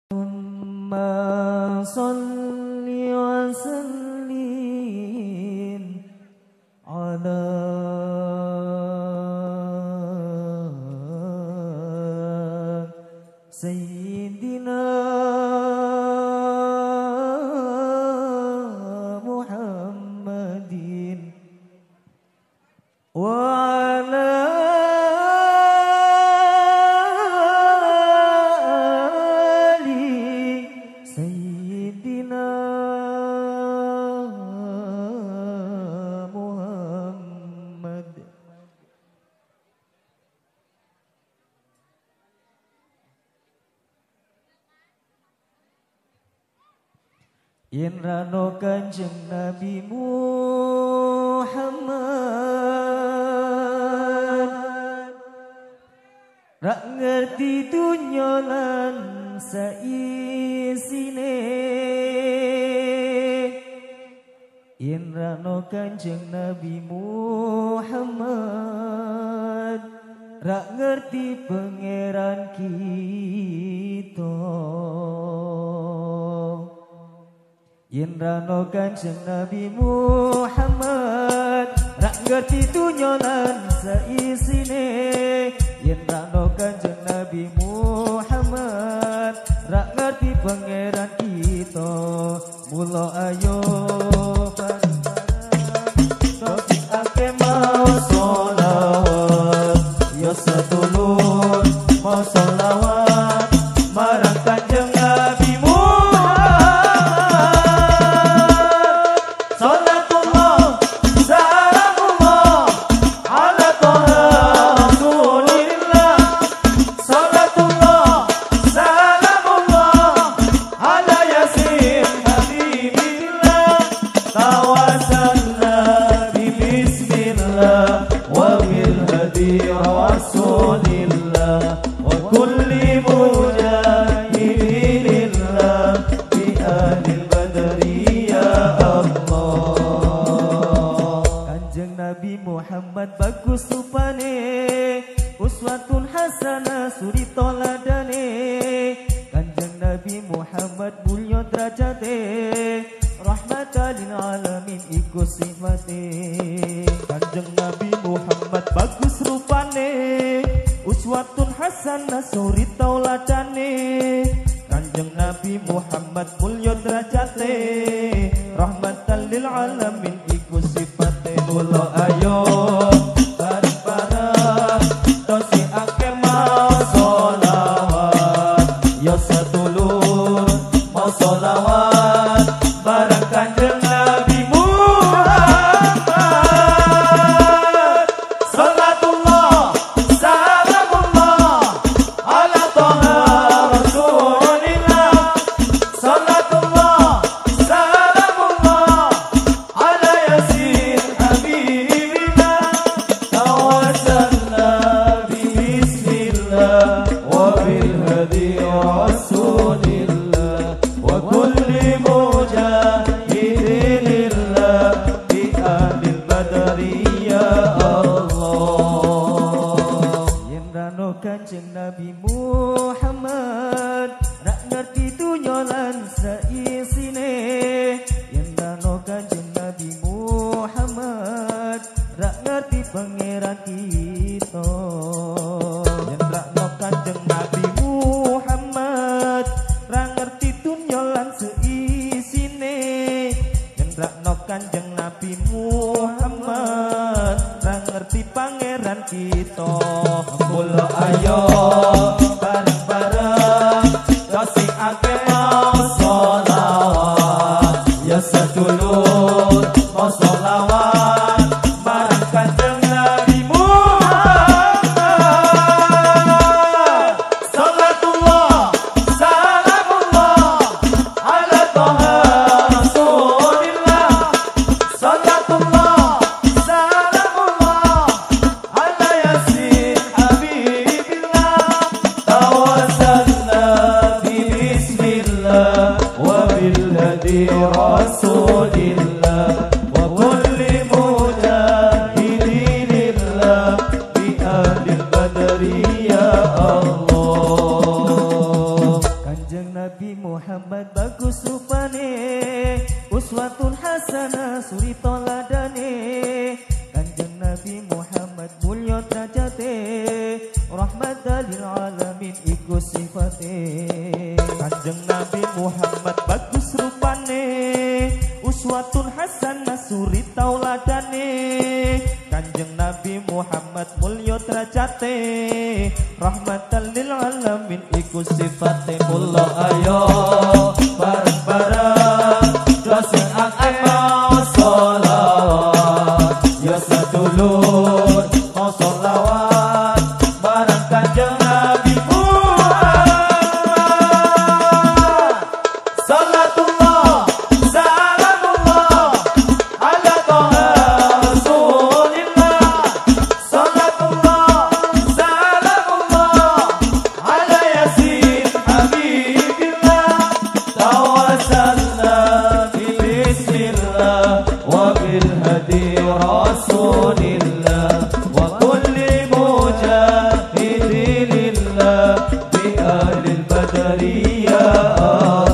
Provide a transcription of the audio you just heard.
Allahumma salli wa sallim ala Sayyidina Muhammadin wa ala yen rano Kanjeng Nabi Muhammad rak ngerti dunya lan saisine yen rano Kanjeng Nabi Muhammad rak ngerti pangeran kita yen rano Kanjeng Nabi Muhammad rak ngerti dunya lan saisine yen rano Kanjeng Nabi Muhammad rak ngerti pangeran kita mula ayo Topik ake mau sholawat ya sedulur mau sholawat marang Kanjeng Nabi Muhammad bagus rupane uswatun hasanah suri toladane Kanjeng Nabi Muhammad mulya derajate rahmatan lil alamin iku sifate Kanjeng Nabi Muhammad bagus rupane uswatun hasanah suri toladane Kanjeng Nabi Muhammad mulya derajate rahmatan lil alamin iku sifate mula ayo bareng-bareng tosi ake mau sholawat ya sedulur mau sholawat bareng Kanjeng Nabi Muhammad salatullah salamullah ala toha rasulillah salatullah salamullah ala yasin habibina tawassalna bismillah wa bil hadi rasulillah wa kulli mujahidin lillah bi ahlil badri ya Allah yen rano Kanjeng Nabi Muhammad rak ngerti dunya lan saisine yen rano Kanjeng Nabi Muhammad rak ngerti pangeran kita yen rano Kanjeng Nabi Muhammad rak ngerti dunya lan saisine yen rano Kanjeng Nabi Muhammad rak ngerti pangeran kita mula ayo bareng-bareng tosi ake mau sholawat ya sedulur mau sholawat marang Kanjeng Nabi Muhammad salatullah salamullah ala toha rasulillah salatullah salamullah ala yasin habibillah tawassalna bismillah wa bil hadi rasulillah wa kulli mujahidin lillah bi ahlil badri ya Allah Kanjeng Nabi Nabi Muhammad bagus rupane, uswatun hasanah suri toladane. Kanjeng Nabi Muhammad mulya derajate, rahmatan lil alamin iku sifate. Kanjeng Nabi Muhammad bagus rupane, uswatun hasanah suri tauladane. Kanjeng Nabi Muhammad mulya derajate, rahmatan lil alamin iku sifate. Mula ayo bareng-bareng dosen akeh mau sholawat, ya sadulur mau sholawat bareng Kanjeng Nabi Muhammad. Salatullah salamullah ala toha rasulillah. Salatullah salamullah ala yasin habibillah. Tawassalna bismillah wa bil hadi rasulillah wa kulli mujahidin lillah bi ahlil badri ya